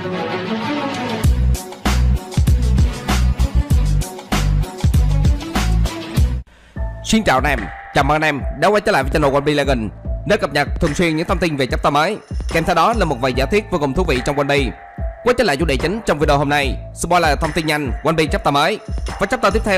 Xin chào anh em, chào mừng anh em đã quay trở lại với channel One Piece Legends, nơi cập nhật thường xuyên những thông tin về chapter mới, kèm theo đó là một vài giả thuyết vô cùng thú vị trong One Piece. Quay trở lại chủ đề chính trong video hôm nay, spoiler thông tin nhanh One Piece chapter mới. Và chapter tiếp theo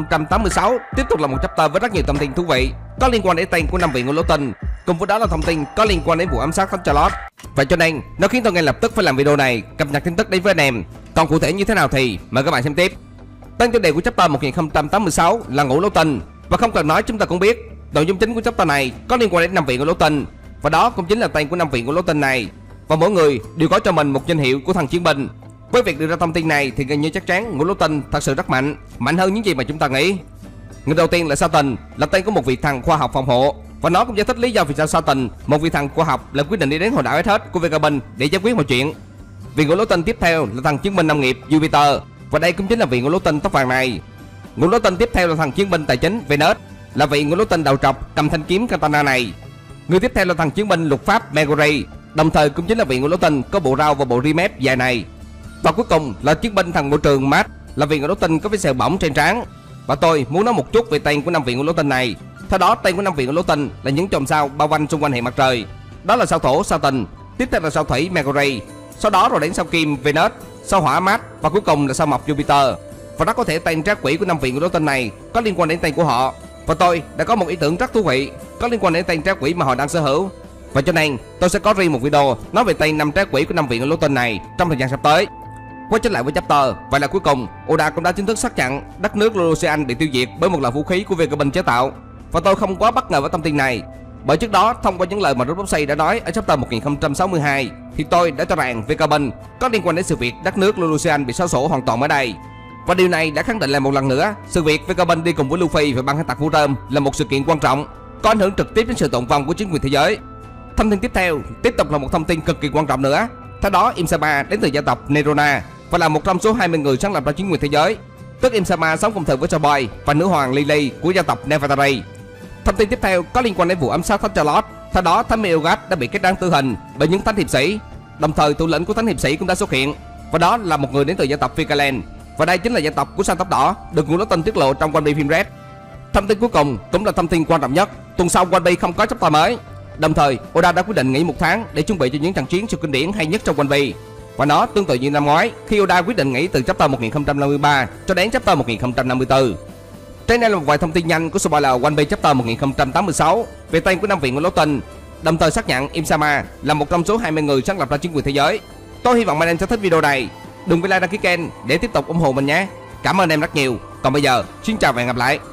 1086 tiếp tục là một chapter với rất nhiều thông tin thú vị có liên quan đến tên của 5 vị ngũ lỗ tinh, cùng với đó là thông tin có liên quan đến vụ ám sát Thánh Charlotte. Vậy cho nên nó khiến tôi ngay lập tức phải làm video này cập nhật tin tức đến với anh em. Còn cụ thể như thế nào thì mời các bạn xem tiếp. Tên tiêu đề của chapter 1086 là ngũ lỗ tinh, và không cần nói chúng ta cũng biết nội dung chính của chapter này có liên quan đến 5 vị ngũ lỗ tinh, và đó cũng chính là tên của 5 vị ngũ lỗ tinh này. Và mỗi người đều có cho mình một danh hiệu của thằng chiến binh. Với việc đưa ra thông tin này thì gần như chắc chắn ngũ lỗ tinh thật sự rất mạnh hơn những gì mà chúng ta nghĩ. Người đầu tiên là Satan, là tên của một vị thần khoa học phòng hộ, và nó cũng giải thích lý do vì sao Satan, một vị thần khoa học, lại quyết định đi đến hòn đảo hết của Vegapunk để giải quyết mọi chuyện. Vị ngũ lỗ tinh tiếp theo là thằng chiến binh nông nghiệp Jupiter, và đây cũng chính là vị ngũ lỗ tinh tóc vàng này. Ngũ lỗ tinh tiếp theo là thằng chiến binh tài chính Venus, là vị ngũ lỗ tinh đầu trọc cầm thanh kiếm katana này. Người tiếp theo là thằng chiến binh luật pháp Meguri, đồng thời cũng chính là vị ngũ lỗ tinh có bộ rau và bộ ri mép dài này. Và cuối cùng là chiến binh thằng môi trường Matt, là vị ngũ lỗ tinh có vết sẹo bỏng trên trán. Và tôi muốn nói một chút về tên của 5 vị ngũ lỗ tinh này. Theo đó, tên của 5 vị ngũ lỗ tinh là những chòm sao bao quanh xung quanh hệ mặt trời. Đó là sao thổ Satan, tiếp theo là sao thủy Meguri, sau đó rồi đến sao kim Venus, sao hỏa Matt, và cuối cùng là sao mộc Jupiter. Và rất có thể tên trác quỷ của 5 vị ngũ lỗ tinh này có liên quan đến tên của họ. Và tôi đã có một ý tưởng rất thú vị có liên quan đến tên trác quỷ mà họ đang sở hữu. Và cho nên tôi sẽ có riêng một video nói về tên 5 trác quỷ của 5 vị ngũ lỗ tinh này trong thời gian sắp tới. Quay trở lại với chapter, vậy là cuối cùng Oda cũng đã chính thức xác nhận đất nước Lulusian bị tiêu diệt bởi một loại vũ khí của Vegapunk chế tạo. Và tôi không quá bất ngờ với thông tin này, bởi trước đó thông qua những lời mà Robosei đã nói ở chapter 1062 thì tôi đã cho rằng Vegapunk có liên quan đến sự việc đất nước Lulusian bị xóa sổ hoàn toàn ở đây. Và điều này đã khẳng định lại một lần nữa sự việc Vegapunk đi cùng với Luffy và băng hải tặc Vũ Rơm là một sự kiện quan trọng, có ảnh hưởng trực tiếp đến sự tồn vong của chính quyền thế giới. Thông tin tiếp theo tiếp tục là một thông tin cực kỳ quan trọng nữa. Theo đó, Im-sama đến từ gia tộc Nerona và là một trong số 20 người sáng lập ra chính quyền thế giới. Tức Im-sama sống cùng thời với Starboy và nữ hoàng Lily của gia tộc Nefertari. Thông tin tiếp theo có liên quan đến vụ ám sát Thánh Charlotte. Theo đó, Thánh Meliodas đã bị kết án tử hình bởi những thánh hiệp sĩ. Đồng thời, thủ lĩnh của thánh hiệp sĩ cũng đã xuất hiện, và đó là một người đến từ gia tộc Pikaland. Và đây chính là gia tộc của San Tóc Đỏ, được ngũ lỗ tinh tiết lộ trong One Piece phim Red. Thông tin cuối cùng cũng là thông tin quan trọng nhất. Tuần sau One Piece không có chapter mới. Đồng thời, Oda đã quyết định nghỉ một tháng để chuẩn bị cho những trận chiến siêu kinh điển hay nhất trong One Piece. Và nó tương tự như năm ngoái khi Oda quyết định nghỉ từ chapter 1053 cho đến chapter 1054. Trên đây là một vài thông tin nhanh của spoiler One Piece chapter 1086 về tên của 5 vị ngũ lỗ tinh, đồng thời xác nhận Im-sama là một trong số 20 người sáng lập ra chính quyền thế giới. Tôi hy vọng anh em sẽ thích video này. Đừng quên like đăng ký kênh để tiếp tục ủng hộ mình nhé. Cảm ơn em rất nhiều. Còn bây giờ, xin chào và hẹn gặp lại.